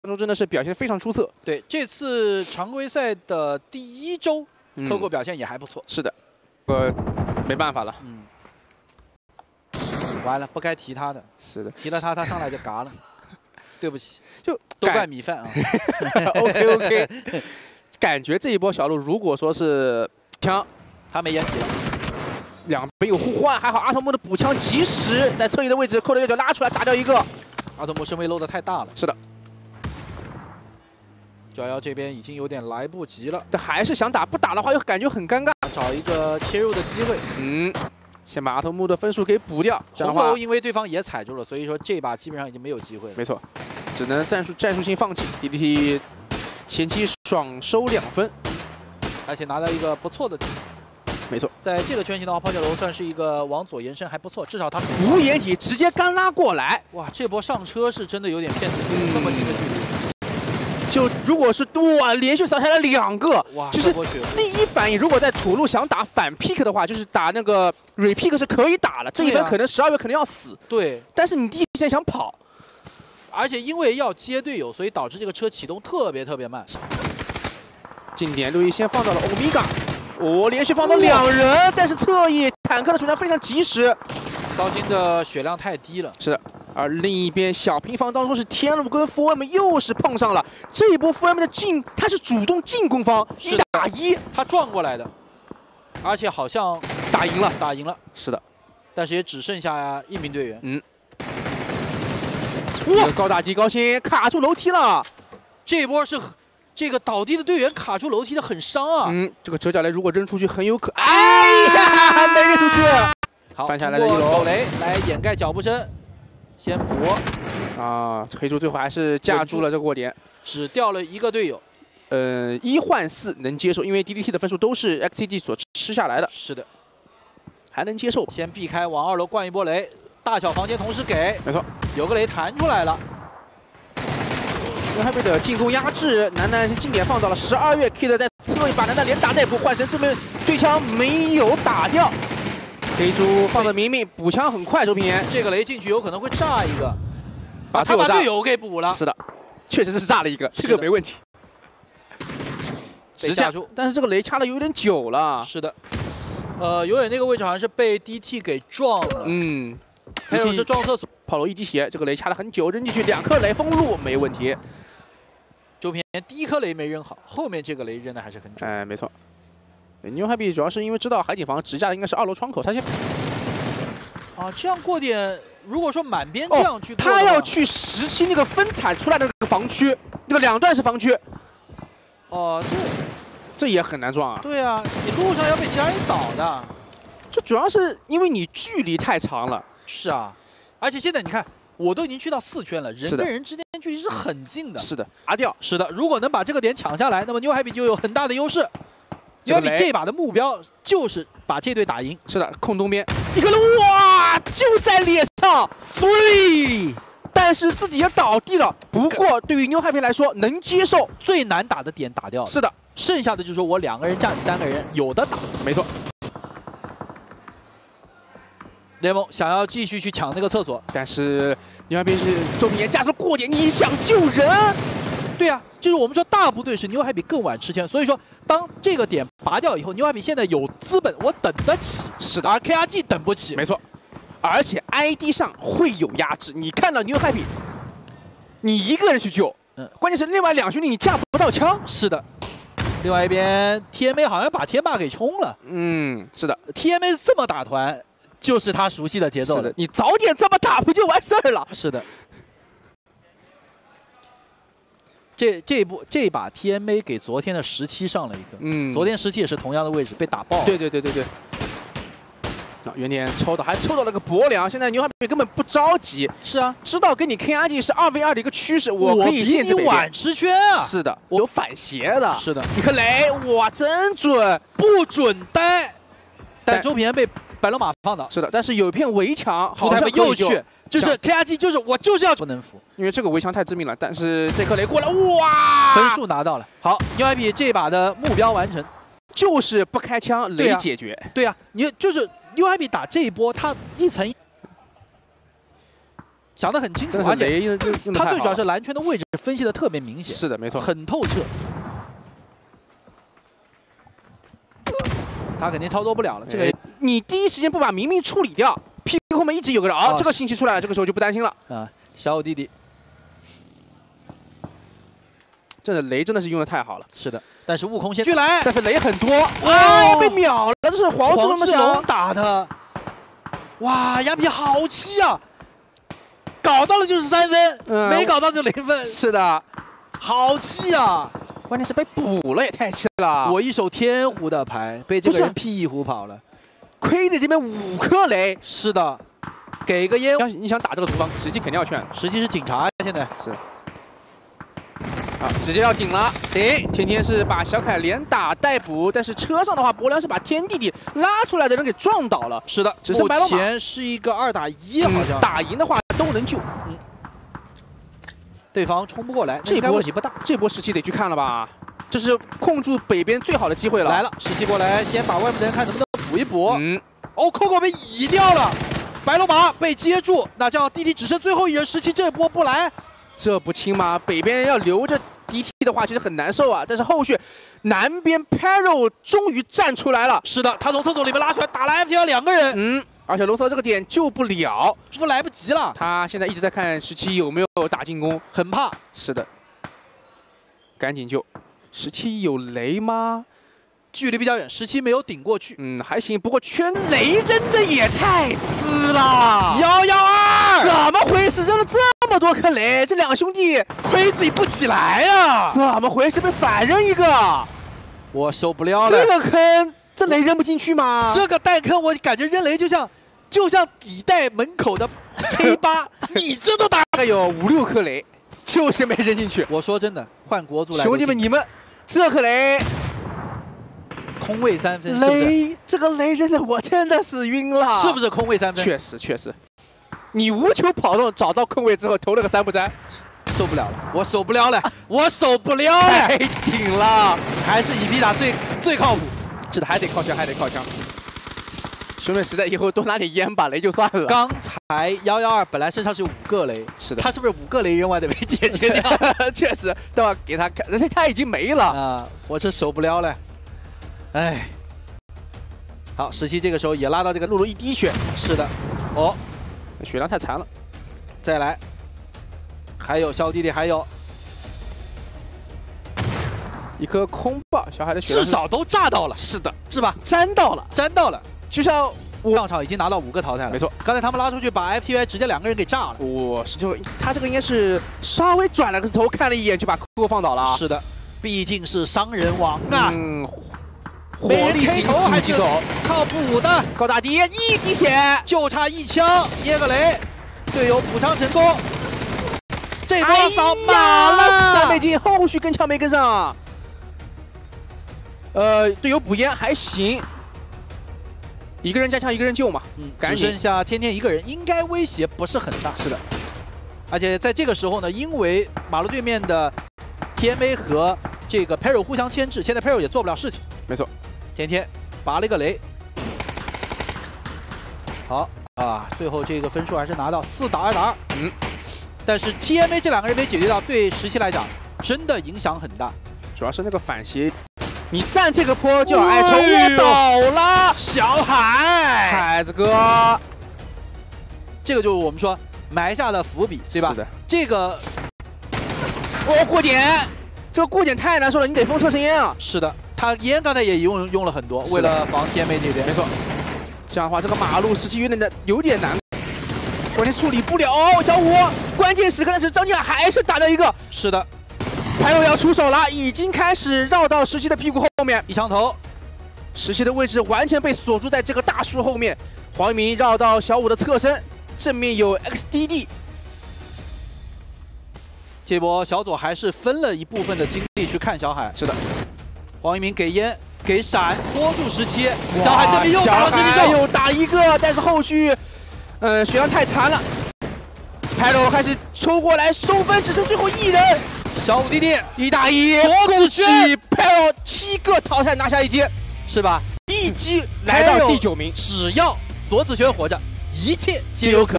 中真的是表现非常出色。 对，这次常规赛的第1周，Togo 表现也还不错。 是的，没办法了。 完了，不该提他的。 是的， 提了他上来就嘎了。对不起， 就都怪米饭啊。 OK， 感觉这一波小鹿如果说是枪， 他没掩体了。 两边有互换，还好阿童木的补枪及时在侧翼的位置扣了右脚拉出来打掉一个。 阿童木身位漏的太大了。 是的 ，911这边已经有点来不及了， 但还是想打，不打的话又感觉很尴尬， 找一个切入的机会。 先把阿童木的分数给补掉。这样红楼因为对方也踩住了，所以说这把基本上已经没有机会了。 没错，只能战术性放弃。DDT 前期爽收2分， 而且拿到一个不错的。 没错， 在这个圈型的话，抛脚楼算是一个往左延伸还不错，至少他无掩体直接干拉过来。 哇，这波上车是真的有点骗自己，这么近的距离， 就如果是哇连续扫下来2个， 哇， 就是第一反应，如果在土路想打反 pick 的话，就是打那个 repick 是可以打的，这一分可能12月可能要死。 对， 但是你第一时间想跑， 而且因为要接队友，所以导致这个车启动特别慢。 近点路易先放到了欧米伽。 连续放到2人，但是侧翼坦克的出枪非常及时。 刀心的血量太低了。 是的，而另一边小平房当中是天路跟 4M 又是碰上了。这一波 4M 的他是主动进攻方，1打1， 他撞过来的，而且好像打赢了。 是的， 但是也只剩下1名队员。 哇，高大低高先卡住楼梯了。 这一波是。 这个倒地的队员卡住楼梯的很伤啊！ 这个折角雷如果扔出去很有可，哎呀，没扔出去。 好， 翻下来的一楼手雷来掩盖脚步声，先补。 啊，黑猪最后还是架住了这个过点， 只掉了1个队友。 1换4能接受，因为 DDT 的分数都是 XCG 所吃下来的。 是的， 还能接受。 先避开，往2楼灌一波雷，大小房间同时给。 没错， 有个雷弹出来了。 牛海北的进攻压制，楠楠是近点放到了12月 ，Kid 在侧翼把楠楠连打带补，换神之门对枪没有打掉。黑猪放的明明补枪很快，周平言这个雷进去有可能会炸一个， 他把队友给补了。 是的，确实是炸了一个，这个没问题。 直架住， 但是这个雷掐的有点久了。 是的，有点那个位置好像是被 DT 给撞了。还有是撞厕所。 炮楼一滴血，这个雷掐了很久，扔进去2颗雷封路没问题。 周平第1颗雷没扔好，后面这个雷扔的还是很准。 哎，没错。牛海比主要是因为知道海景房直架的应该是2楼窗口，他先这样过点，如果说满边这样去， 他要去17那个分铲出来的那个防区，那个2段式防区。这也很难撞啊。 对啊，你路上要被其他人倒的。 这主要是因为你距离太长了。 是啊。 而且现在你看，我都已经去到4圈了，人跟人之间距离是很近的。 是的，拔掉。 是的，如果能把这个点抢下来，那么牛海比就有很大的优势。牛海比这把的目标就是把这队打赢。 是的，控东边一个人，哇，就在脸上 ，free， 但是自己也倒地了。不过对于牛海比来说，能接受。 最难打的点打掉了。 是的， 剩下的就是我2个人架你3个人，有的打。 没错。 联盟想要继续去抢那个厕所， 但是牛海比是周平言加速过点，你想救人？ 对啊，就是我们说大部队是牛海比更晚吃圈，所以说当这个点拔掉以后，牛海比现在有资本，我等得起。 是的， 而 KRG 等不起。 没错，而且 ID 上会有压制。你看到牛海比，你1个人去救，关键是另外2兄弟你架不到枪。 是的。 另外一边 TMA 好像把天霸给冲了。 是的 ，TMA 这么打团。 就是他熟悉的节奏了。 是的，你早点这么打不就完事儿了？ 是的。这把 TMA 给昨天的17上了一个。昨天17也是同样的位置被打爆了。 对。原点抽到，还抽到了个薄凉。现在牛海比根本不着急。是啊，知道跟你 KRG 是2v2的一个趋势，我可以限制你晚吃圈啊。 是的，我有反斜的。 是的， 一颗雷，哇，真准， 不准呆。但周平安被。 白龙马放倒是的，但是有一片围墙，好像又去，就是 KRG， 就是我就是要不能服， 因为这个围墙太致命了。但是这颗雷过来，哇， 分数拿到了。好，牛海比这把的目标完成， 就是不开枪，雷解决。对啊， 你就是牛海比打这一波，他一层想得很清楚， 而且他最主要是蓝圈的位置分析的特别明显。 是的，没错， 很透彻。他肯定操作不了了。这个你第一时间不把明明处理掉，屁股后面一直有个人，哦，这个信息出来了，这个时候就不担心了啊。小五弟弟。 这个雷真的是用的太好了， 是的，但是悟空先巨来， 但是雷很多，哇，被秒了，这是黄志龙打的，哇，亚皮好气啊，搞到了就是3分，没搞到就0分， 是的， 好气啊， 关键是被补了也太气了， 我一手天胡的牌被这个人屁胡跑了， 亏在这边5颗雷， 是的，给个烟， 你想打这个毒方，实际肯定要劝， 实际是警察现在是。 啊，直接要顶了，顶！天天是把小凯连打带补，但是车上的话，博良是把天弟弟拉出来的人给撞倒了。是的，只剩白龙马。目前是一个2打1，好像打赢的话都能救。 对方冲不过来， 这波问题不大。 这波17得去看了吧？这是控住北边最好的机会了。 来了，17过来，先把外面的人看能不能补一补。哦，Coco 被移掉了，白龙马被接住，那这样 DT 只剩最后一人，17这波不来。 这不轻吗？北边要留着 DT 的话，其实很难受啊。但是后续南边 Pero 终于站出来了。是的， 他从厕所里面拉出来，打了 FTL 2个人。 而且龙骚这个点救不了， 是不是来不及了？ 他现在一直在看17有没有打进攻， 很怕。 是的，赶紧救。17有雷吗？ 距离比较远，17没有顶过去。 还行，不过圈雷扔的也太呲了。 112， 怎么回事？扔了这么多颗雷，这2兄弟亏自己不起来呀！ 怎么回事？被反扔一个， 我受不了了。 这个坑，这雷扔不进去吗？ 这个弹坑，我感觉扔雷就像底袋门口的K8，你这都打个有5、6颗雷，就是没扔进去。 我说真的，换国足来， 兄弟们，你们这颗雷。 空位3分， 雷这个雷扔的我真的是晕了， 是不是空位3分？ 确实，你无球跑动找到空位之后投了个3不沾， 受不了了，我受不了了，我受不了了， 太顶了， 还是以皮打最靠谱， 是的，还得靠枪，兄弟实在以后多拿点烟把雷就算了。 刚才112本来身上是有5个雷， 是的， 他是不是5个雷扔完得被解决掉？ 确实，待会给他看，而且他已经没了啊，我这受不了了。 哎，好，17这个时候也拉到这个露露1滴血，是的，哦， 血量太残了， 再来，还有小弟弟，还有一颗空爆，小海的血量至少都炸到了， 是的， 是吧？ 粘到了，就像我上场已经拿到5个淘汰了， 没错， 刚才他们拉出去把 FTY 直接2个人给炸了， 哇，他这个应该是稍微转了个头看了一眼就把 Coco 放倒了， 是的，毕竟是商人王啊。 火力型狙击手， 靠谱的高大迪1滴血， 就差1枪捏个雷，队友补偿成功。这波扫码了， 3倍镜，后续跟枪没跟上。队友补烟还行，一个人加枪，一个人救嘛。 只剩下天天一个人，应该威胁不是很大。 是的， 而且在这个时候呢，因为马路对面的 TMA 和这个 Pero 互相牵制，现在 Pero 也做不了事情。 没错。 天天拔了一个雷，好啊，最后这个分数还是拿到4打2打2。但是 TMA 这2个人没解决掉，对17来讲真的影响很大。 主要是那个反斜，你站这个坡就要挨抽，倒了， 小海子哥， 这个就是我们说埋下的伏笔，对吧？ 是的， 这个过点，这个过点太难受了，你得封车身烟啊。 是的。 他烟刚才也用了很多，为了防 TMA 这边。 没错，这样的话，这个马路17有点难，关键处理不了。小五，关键时刻但是张晋还是打了一个。 是的， 排友要出手了，已经开始绕到17的屁股后面， 一枪头 ，17的位置完全被锁住在这个大树后面。黄一鸣绕到小五的侧身，正面有 XDD。 这波小左还是分了一部分的精力去看小海。 是的。 黄一鸣给烟给闪拖住17，小海这边又打了 17又打一个，但是后续，血量太残了。Pero 开始抽过来收分，只剩最后1人。 小五弟弟 1打1，恭喜 Pero 7个淘汰拿下1击， 是吧？ 1击来到第9名。 只要左子轩活着，一切皆有可能。